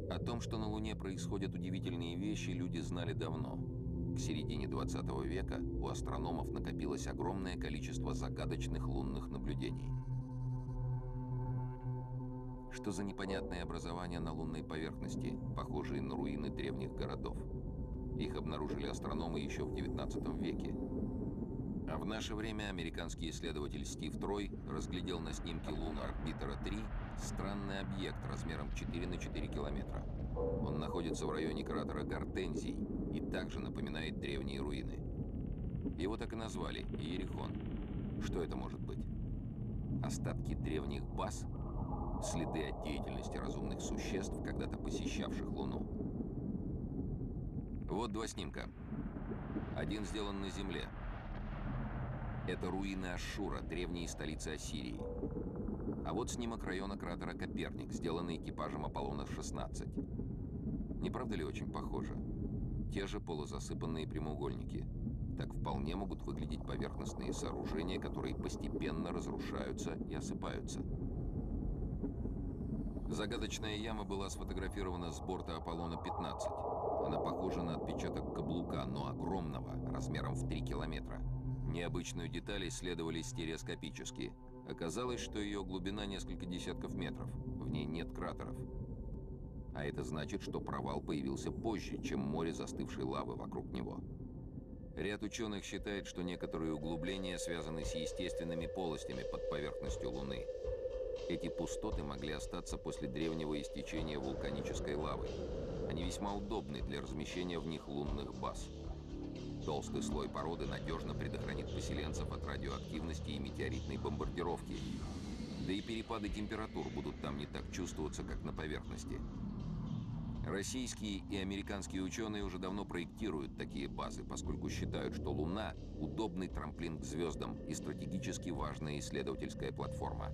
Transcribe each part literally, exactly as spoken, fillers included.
О том, что на Луне происходят удивительные вещи, люди знали давно. К середине двадцатого века у астрономов накопилось огромное количество загадочных лунных наблюдений. Что за непонятные образования на лунной поверхности, похожие на руины древних городов? Их обнаружили астрономы еще в девятнадцатом веке. А в наше время американский исследователь Стив Трой разглядел на снимке Lunar Orbiter три странный объект размером четыре на четыре километра. Он находится в районе кратера Гортензий и также напоминает древние руины. Его так и назвали – Иерихон. Что это может быть? Остатки древних баз? Следы от деятельности разумных существ, когда-то посещавших Луну? Вот два снимка. Один сделан на Земле. Это руины Ашшура, древней столицы Ассирии. А вот снимок района кратера Коперник, сделанный экипажем Аполлона шестнадцать. Не правда ли очень похоже? Те же полузасыпанные прямоугольники. Так вполне могут выглядеть поверхностные сооружения, которые постепенно разрушаются и осыпаются. Загадочная яма была сфотографирована с борта Аполлона пятнадцать. Она похожа на отпечаток каблука, но огромного, размером в три километра. Необычную деталь исследовали стереоскопически. Оказалось, что ее глубина несколько десятков метров. В ней нет кратеров. А это значит, что провал появился позже, чем море застывшей лавы вокруг него. Ряд ученых считает, что некоторые углубления связаны с естественными полостями под поверхностью Луны. Эти пустоты могли остаться после древнего истечения вулканической лавы. Они весьма удобны для размещения в них лунных баз. Толстый слой породы надежно предохранит поселенцев от радиоактивности и метеоритной бомбардировки. Да и перепады температур будут там не так чувствоваться, как на поверхности. Российские и американские ученые уже давно проектируют такие базы, поскольку считают, что Луна – удобный трамплин к звездам и стратегически важная исследовательская платформа.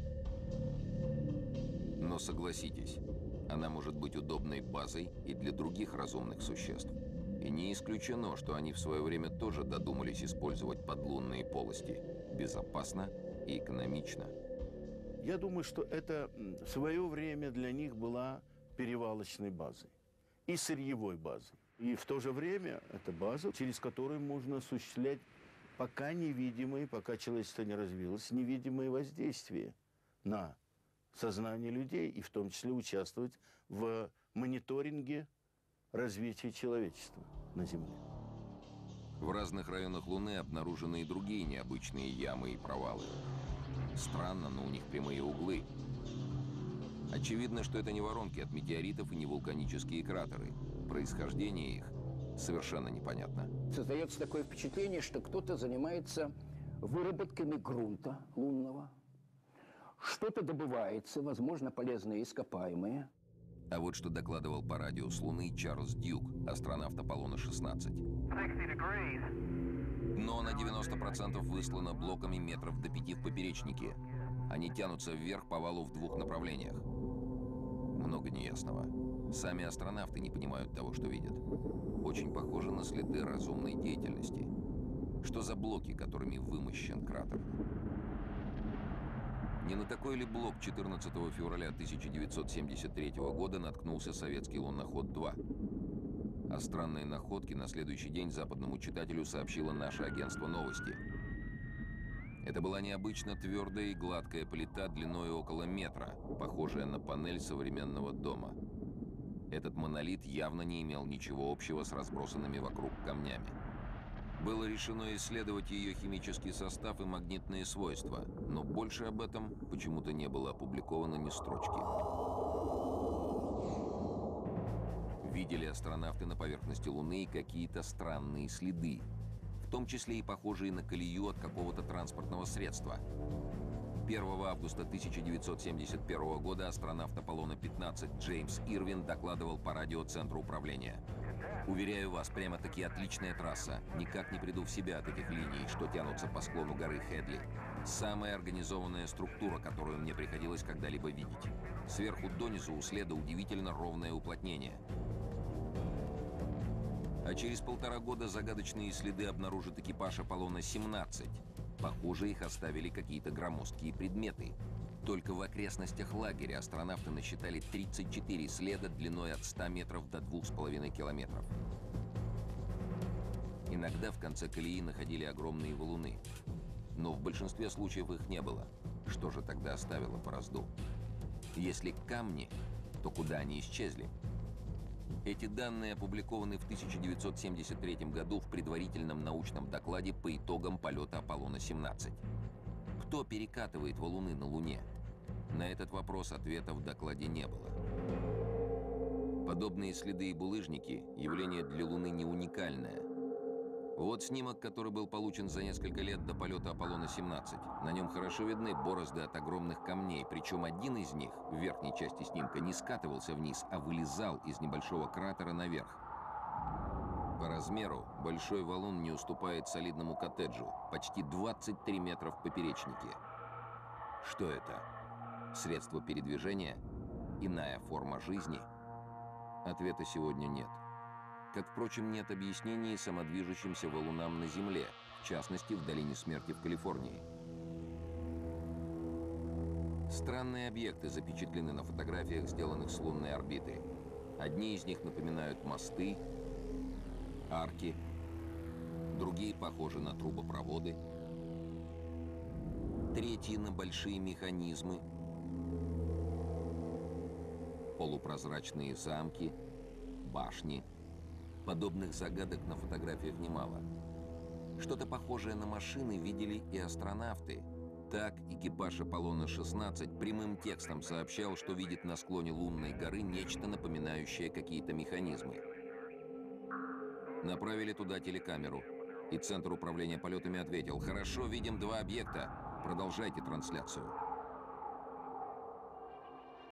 Но согласитесь, она может быть удобной базой и для других разумных существ. И не исключено, что они в свое время тоже додумались использовать подлунные полости безопасно и экономично. Я думаю, что это в свое время для них была перевалочной базой и сырьевой базой. И в то же время это база, через которую можно осуществлять пока невидимые, пока человечество не развилось, невидимые воздействия на сознание людей, и в том числе участвовать в мониторинге развития человечества на Земле. В разных районах Луны обнаружены и другие необычные ямы и провалы. Странно, но у них прямые углы. Очевидно, что это не воронки от метеоритов и не вулканические кратеры. Происхождение их совершенно непонятно. Создается такое впечатление, что кто-то занимается выработками грунта лунного. Что-то добывается, возможно, полезные ископаемые. А вот что докладывал по радио с Луны Чарльз Дюк, астронавт Аполлона шестнадцать. Но на девяносто процентов выслано блоками метров до пяти в поперечнике. Они тянутся вверх по валу в двух направлениях. Много неясного. Сами астронавты не понимают того, что видят. Очень похоже на следы разумной деятельности. Что за блоки, которыми вымощен кратер? Не на такой ли блок четырнадцатого февраля тысяча девятьсот семьдесят третьего года наткнулся советский луноход два? О странной находке на следующий день западному читателю сообщило наше агентство «Новости». Это была необычно твердая и гладкая плита длиной около метра, похожая на панель современного дома. Этот монолит явно не имел ничего общего с разбросанными вокруг камнями. Было решено исследовать ее химический состав и магнитные свойства, но больше об этом почему-то не было опубликовано ни строчки. Видели астронавты на поверхности Луны какие-то странные следы, в том числе и похожие на колею от какого-то транспортного средства. первого августа тысяча девятьсот семьдесят первого года астронавт Аполлона пятнадцать Джеймс Ирвин докладывал по радио Центру управления. «Уверяю вас, прямо-таки отличная трасса. Никак не приду в себя от этих линий, что тянутся по склону горы Хедли. Самая организованная структура, которую мне приходилось когда-либо видеть. Сверху донизу у следа удивительно ровное уплотнение». А через полтора года загадочные следы обнаружит экипаж Аполлона семнадцать. Похоже, их оставили какие-то громоздкие предметы. Только в окрестностях лагеря астронавты насчитали тридцать четыре следа длиной от ста метров до двух с половиной километров. Иногда в конце колеи находили огромные валуны, но в большинстве случаев их не было. Что же тогда оставило борозду? Если камни, то куда они исчезли? Эти данные опубликованы в тысяча девятьсот семьдесят третьем году в предварительном научном докладе по итогам полета Аполлона семнадцать. Кто перекатывает валуны на Луне? На этот вопрос ответа в докладе не было. Подобные следы и булыжники – явление для Луны не уникальное. Вот снимок, который был получен за несколько лет до полета Аполлона семнадцать. На нем хорошо видны борозды от огромных камней, причем один из них, в верхней части снимка, не скатывался вниз, а вылезал из небольшого кратера наверх. По размеру большой валун не уступает солидному коттеджу, почти двадцать три метра в поперечнике. Что это? Средство передвижения? Иная форма жизни? Ответа сегодня нет. Как, впрочем, нет объяснений самодвижущимся валунам на Земле, в частности, в Долине Смерти в Калифорнии. Странные объекты запечатлены на фотографиях, сделанных с лунной орбиты. Одни из них напоминают мосты, арки, другие похожи на трубопроводы, третьи на большие механизмы, полупрозрачные замки, башни. Подобных загадок на фотографиях немало. Что-то похожее на машины видели и астронавты. Так экипаж Аполлона шестнадцать прямым текстом сообщал, что видит на склоне лунной горы нечто напоминающее какие-то механизмы. Направили туда телекамеру, и Центр управления полетами ответил: «Хорошо, видим два объекта. Продолжайте трансляцию».